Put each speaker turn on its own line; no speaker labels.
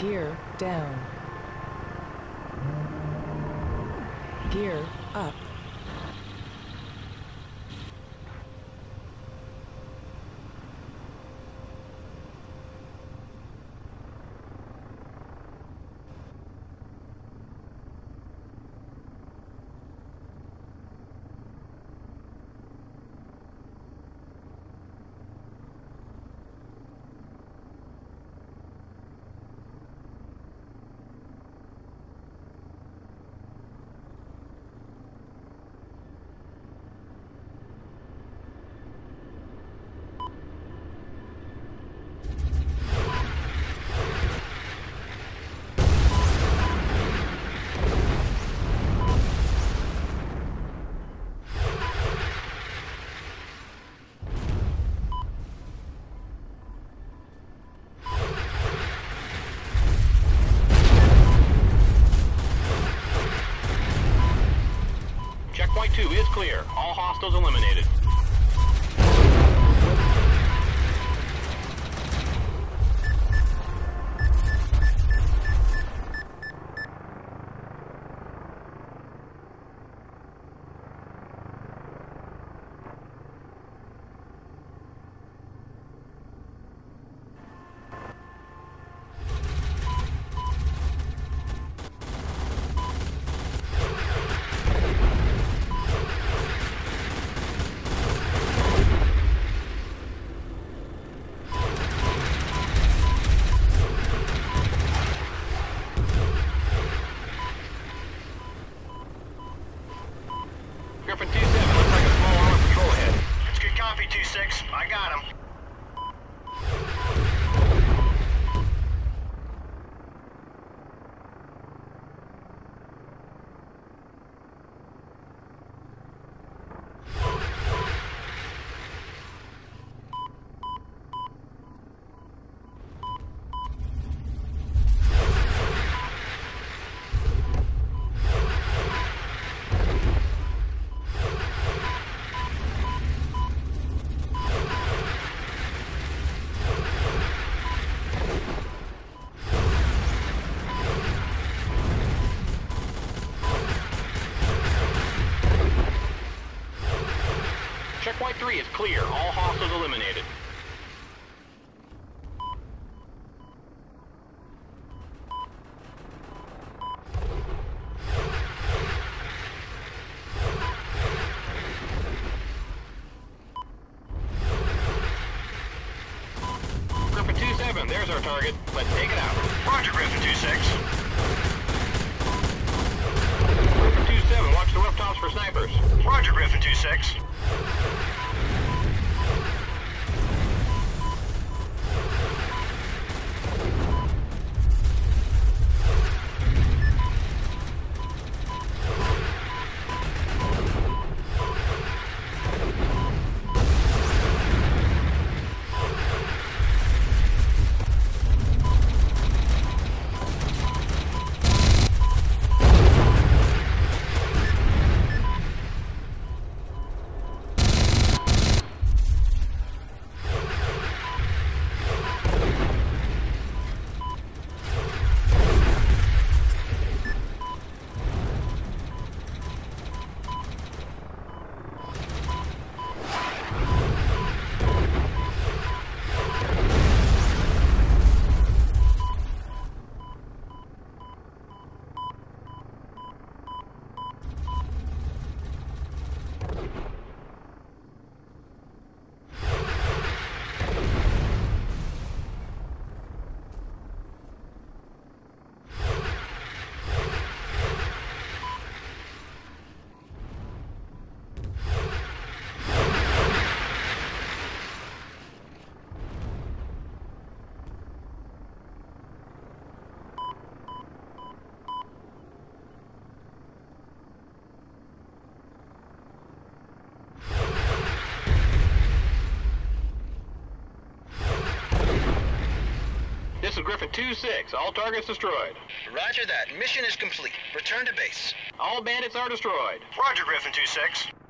Gear down. Gear up.
Checkpoint 2 is clear. All hostiles eliminated. Griffin 2-7, looks like a small armor patrol ahead.
That's good copy, 2-6. I got him.
Checkpoint 3 is clear. All hostiles eliminated. Griffin 2-7, there's our target. Let's take it out.
Roger, Griffin 2-6.
Griffin 2-7, watch the rooftops for snipers.
Roger, Griffin 2-6.
This is Griffin 2-6. All targets destroyed.
Roger that. Mission is complete. Return to base.
All bandits are destroyed.
Roger, Griffin 2-6.